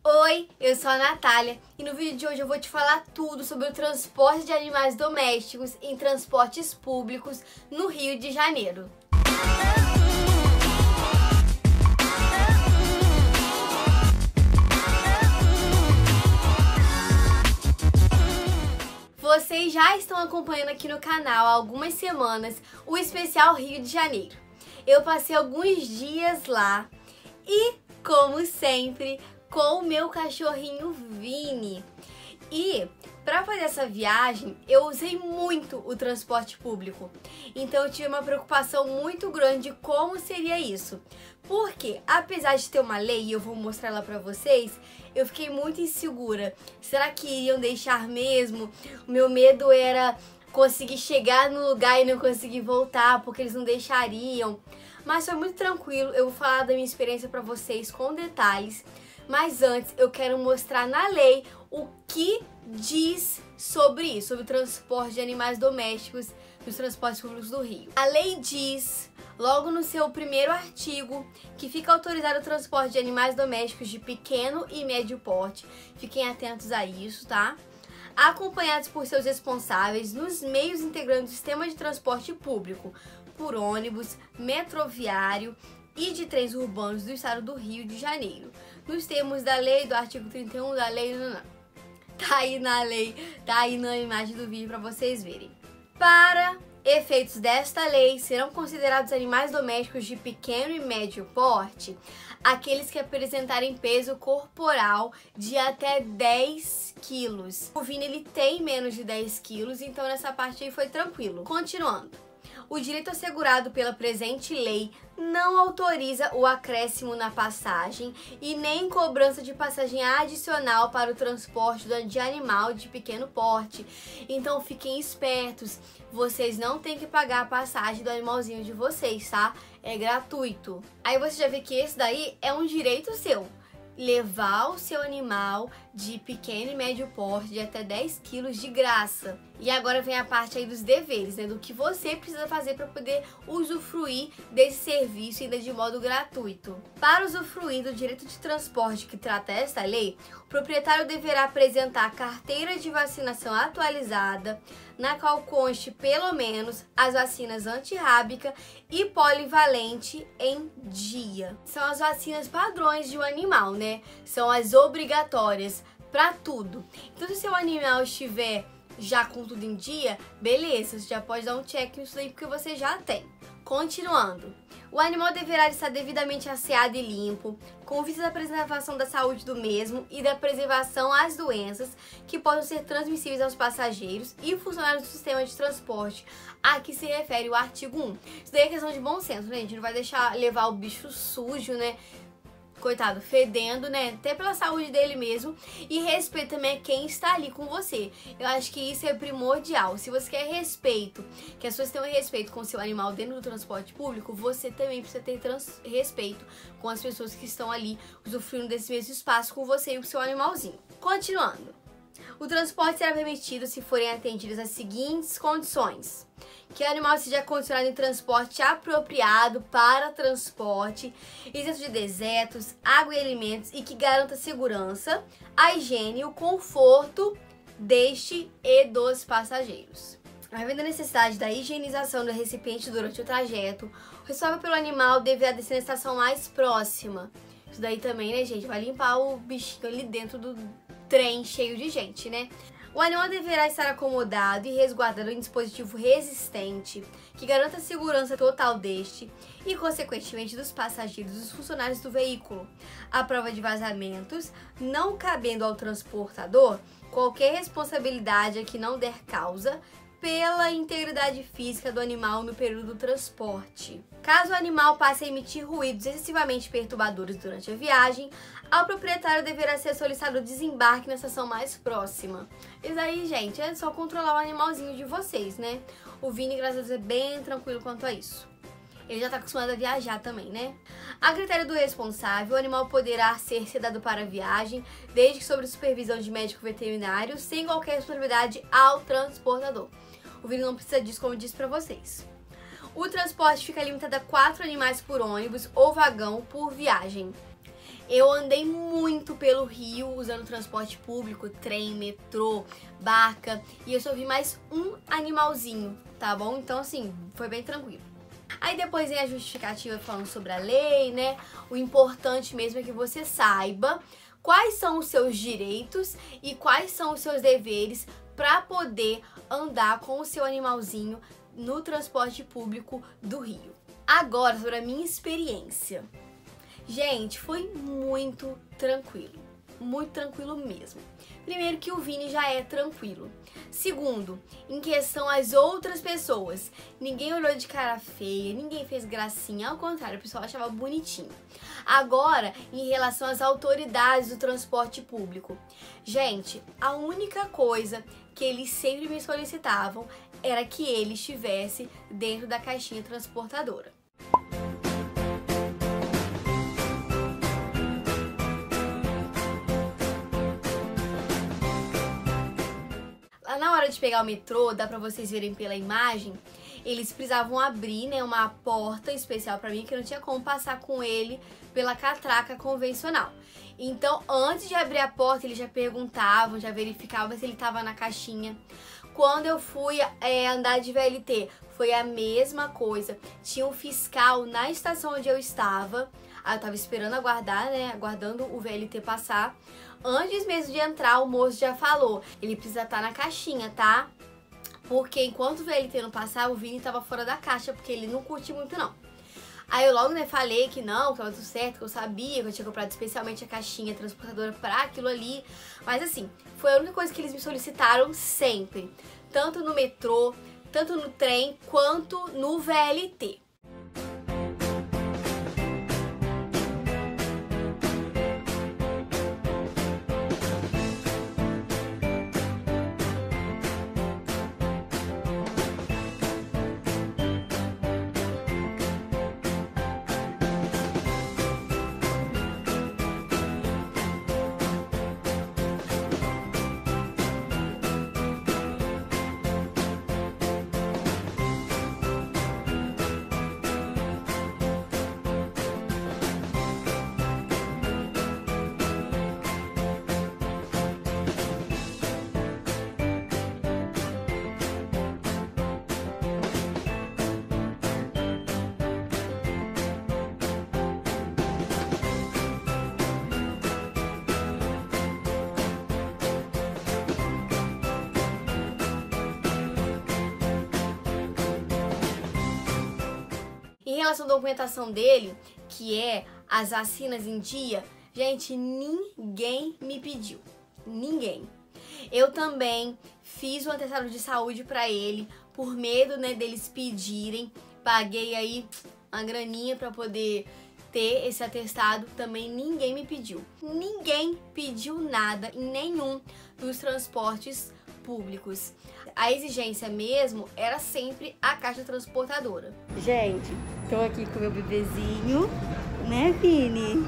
Oi, eu sou a Natália e no vídeo de hoje eu vou te falar tudo sobre o transporte de animais domésticos em transportes públicos no Rio de Janeiro. Vocês já estão acompanhando aqui no canal há algumas semanas o especial Rio de Janeiro. Eu passei alguns dias lá e, como sempre, com o meu cachorrinho Vini. E para fazer essa viagem eu usei muito o transporte público. Então eu tive uma preocupação muito grande de como seria isso. Porque apesar de ter uma lei, e eu vou mostrar ela para vocês, eu fiquei muito insegura. Será que iriam deixar mesmo? O meu medo era conseguir chegar no lugar e não conseguir voltar, porque eles não deixariam. Mas foi muito tranquilo, eu vou falar da minha experiência para vocês com detalhes. Mas antes eu quero mostrar na lei o que diz sobre isso, sobre o transporte de animais domésticos nos transportes públicos do Rio. A lei diz, logo no seu primeiro artigo, que fica autorizado o transporte de animais domésticos de pequeno e médio porte. Fiquem atentos a isso, tá? Acompanhados por seus responsáveis nos meios integrantes do sistema de transporte público, por ônibus, metroviário e de trens urbanos do estado do Rio de Janeiro, nos termos da lei, do artigo 31 da lei, tá aí na lei, tá aí na imagem do vídeo para vocês verem. Para efeitos desta lei, serão considerados animais domésticos de pequeno e médio porte aqueles que apresentarem peso corporal de até 10 quilos. O Vini, ele tem menos de 10 quilos, então nessa parte aí foi tranquilo. Continuando. O direito assegurado pela presente lei não autoriza o acréscimo na passagem e nem cobrança de passagem adicional para o transporte de animal de pequeno porte. Então fiquem espertos, vocês não têm que pagar a passagem do animalzinho de vocês, tá? É gratuito. Aí você já vê que esse daí é um direito seu. Levar o seu animal de pequeno e médio porte de até 10 quilos de graça. E agora vem a parte aí dos deveres, né? Do que você precisa fazer para poder usufruir desse serviço ainda de modo gratuito. Para usufruir do direito de transporte que trata esta lei, o proprietário deverá apresentar a carteira de vacinação atualizada, na qual conste pelo menos as vacinas antirrábica e polivalente em dia. São as vacinas padrões de um animal, né? São as obrigatórias para tudo. Então, se seu animal estiver já com tudo em dia, beleza, você já pode dar um check nisso aí porque você já tem. Continuando. O animal deverá estar devidamente asseado e limpo, com vista à preservação da saúde do mesmo e da preservação às doenças que possam ser transmissíveis aos passageiros e funcionários do sistema de transporte. A que se refere o artigo 1. Isso daí é questão de bom senso, né? A gente não vai deixar levar o bicho sujo, né? Coitado, fedendo, né? Até pela saúde dele mesmo. E respeito também a quem está ali com você. Eu acho que isso é primordial. Se você quer respeito, que as pessoas tenham respeito com o seu animal dentro do transporte público, você também precisa ter respeito com as pessoas que estão ali usufruindo desse mesmo espaço com você e o seu animalzinho. Continuando. O transporte será permitido se forem atendidas as seguintes condições: que o animal seja condicionado em transporte apropriado para transporte, isento de dejetos, água e alimentos e que garanta a segurança, a higiene e o conforto deste e dos passageiros. Havendo a necessidade da higienização do recipiente durante o trajeto, o responsável pelo animal deverá descer na estação mais próxima. Isso daí também, né, gente? Vai limpar o bichinho ali dentro do trem cheio de gente, né? O animal deverá estar acomodado e resguardado em dispositivo resistente, que garanta a segurança total deste e, consequentemente, dos passageiros e dos funcionários do veículo. À prova de vazamentos, não cabendo ao transportador qualquer responsabilidade a que não der causa pela integridade física do animal no período do transporte. Caso o animal passe a emitir ruídos excessivamente perturbadores durante a viagem, ao proprietário deverá ser solicitado o desembarque na estação mais próxima. Isso aí, gente, é só controlar o animalzinho de vocês, né? O Vini, graças a Deus, é bem tranquilo quanto a isso. Ele já está acostumado a viajar também, né? A critério do responsável, o animal poderá ser sedado para a viagem, desde que sob supervisão de médico veterinário, sem qualquer responsabilidade ao transportador. O Vini não precisa disso, como eu disse para vocês. O transporte fica limitado a 4 animais por ônibus ou vagão por viagem. Eu andei muito pelo Rio usando transporte público, trem, metrô, barca, e eu só vi mais um animalzinho, tá bom? Então assim, foi bem tranquilo. Aí depois vem a justificativa falando sobre a lei, né? O importante mesmo é que você saiba quais são os seus direitos e quais são os seus deveres para poder andar com o seu animalzinho no transporte público do Rio. Agora, sobre a minha experiência. Gente, foi muito tranquilo mesmo. Primeiro que o Vini já é tranquilo. Segundo, em questão às outras pessoas, ninguém olhou de cara feia, ninguém fez gracinha, ao contrário, o pessoal achava bonitinho. Agora, em relação às autoridades do transporte público, gente, a única coisa que eles sempre me solicitavam era que ele estivesse dentro da caixinha transportadora. Na hora de pegar o metrô, dá pra vocês verem pela imagem, eles precisavam abrir, né, uma porta especial pra mim, que eu não tinha como passar com ele pela catraca convencional. Então, antes de abrir a porta, eles já perguntavam, já verificavam se ele tava na caixinha. Quando eu fui andar de VLT, foi a mesma coisa. Tinha um fiscal na estação onde eu estava. Aí eu tava esperando aguardar, né, aguardando o VLT passar. Antes mesmo de entrar, o moço já falou, ele precisa estar na caixinha, tá? Porque enquanto o VLT não passar, o Vini tava fora da caixa, porque ele não curte muito não. Aí eu logo, né, falei que não, que tava tudo certo, que eu sabia, que eu tinha comprado especialmente a caixinha transportadora pra aquilo ali. Mas assim, foi a única coisa que eles me solicitaram sempre. Tanto no metrô, tanto no trem, quanto no VLT. Em relação à documentação dele, que é as vacinas em dia, gente, ninguém me pediu. Ninguém. Eu também fiz um atestado de saúde pra ele, por medo, né, deles pedirem. Paguei aí uma graninha pra poder ter esse atestado. Também ninguém me pediu. Ninguém pediu nada em nenhum dos transportes públicos. A exigência mesmo era sempre a caixa transportadora. Gente, tô aqui com meu bebezinho, né, Vini?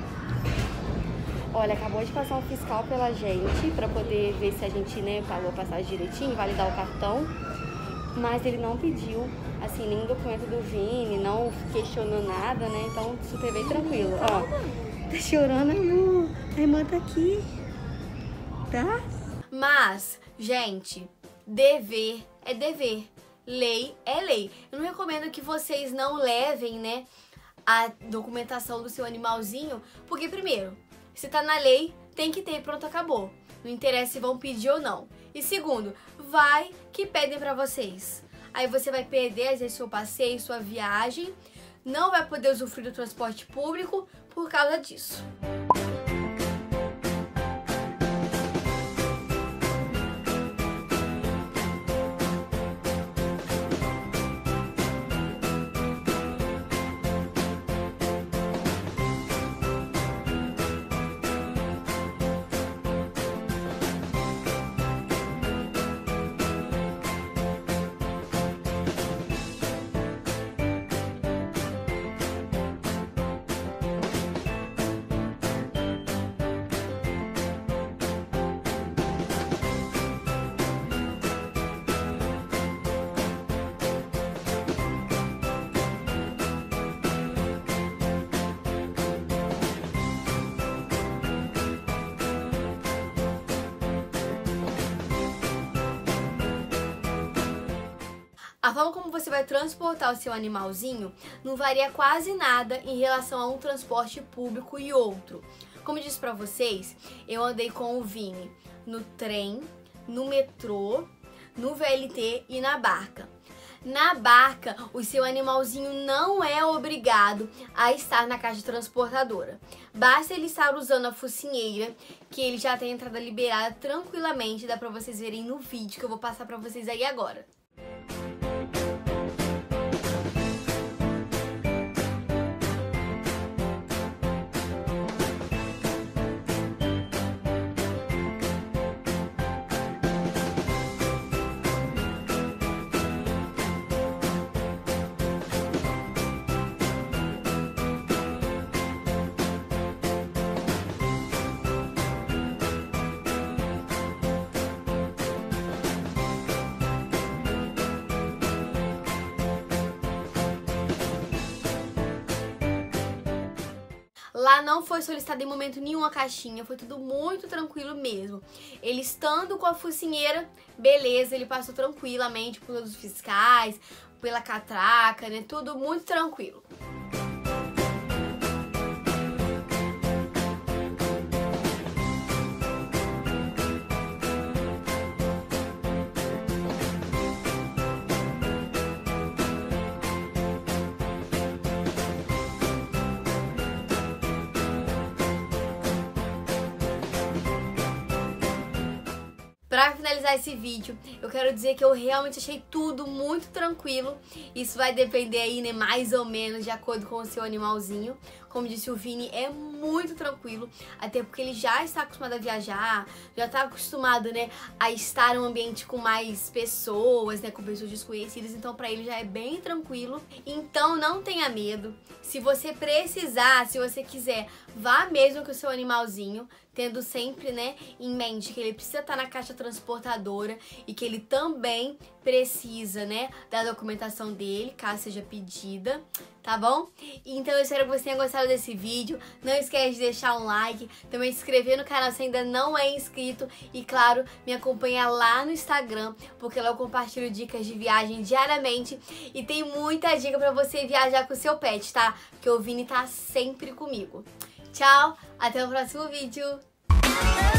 Olha, acabou de passar um fiscal pela gente pra poder ver se a gente, né, pagou a passagem direitinho, validar o cartão. Mas ele não pediu, assim, nenhum documento do Vini, não questionou nada, né? Então, super bem tranquilo. Ó, tá chorando, amor. A irmã tá aqui, tá? Mas, gente, dever é dever, lei é lei. Eu não recomendo que vocês não levem, né, a documentação do seu animalzinho, porque primeiro, se tá na lei, tem que ter, pronto, acabou. Não interessa se vão pedir ou não. E segundo, vai que pedem pra vocês. Aí você vai perder, às vezes, seu passeio, sua viagem, não vai poder usufruir do transporte público por causa disso. A forma como você vai transportar o seu animalzinho não varia quase nada em relação a um transporte público e outro. Como eu disse pra vocês, eu andei com o Vini no trem, no metrô, no VLT e na barca. Na barca, o seu animalzinho não é obrigado a estar na caixa transportadora. Basta ele estar usando a focinheira, que ele já tem a entrada liberada tranquilamente. Dá pra vocês verem no vídeo que eu vou passar pra vocês aí agora. Lá não foi solicitada em momento nenhum a caixinha, foi tudo muito tranquilo mesmo. Ele estando com a focinheira, beleza, ele passou tranquilamente por todos os fiscais, pela catraca, né? Tudo muito tranquilo. Pra finalizar esse vídeo, eu quero dizer que eu realmente achei tudo muito tranquilo. Isso vai depender aí, né, mais ou menos de acordo com o seu animalzinho. Como disse o Vini, é muito tranquilo, até porque ele já está acostumado a viajar, já está acostumado, né, a estar em um ambiente com mais pessoas, né, com pessoas desconhecidas, então pra ele já é bem tranquilo. Então não tenha medo. Se você precisar, se você quiser, vá mesmo com o seu animalzinho, tendo sempre, né, em mente que ele precisa estar na caixa transportadora e que ele também precisa, né, da documentação dele, caso seja pedida, tá bom? Então eu espero que você tenha gostado desse vídeo. Não esquece de deixar um like, também se inscrever no canal se ainda não é inscrito e, claro, me acompanha lá no Instagram, porque lá eu compartilho dicas de viagem diariamente e tem muita dica pra você viajar com o seu pet, tá? Porque o Vini tá sempre comigo. Tchau, até o próximo vídeo!